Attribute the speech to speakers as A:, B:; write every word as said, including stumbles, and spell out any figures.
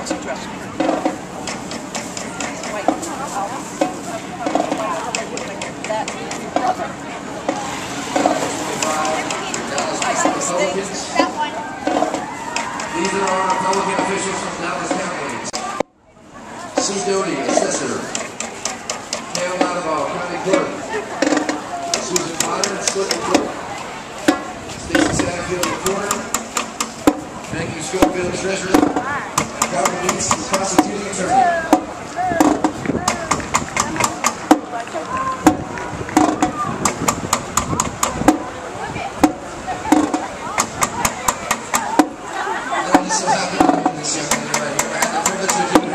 A: These are our Republican officials from Dallas County. Sue Doty, Assessor. Cale Matabaugh, County Clerk. Susan Potter, Clinton Clerk. Stacy Satterfield, Recorder. Maggie Schofield, Treasurer. And Calvin Yates, the Prosecuting Attorney. So happy to be in this young lady right here. I had the privilege of doing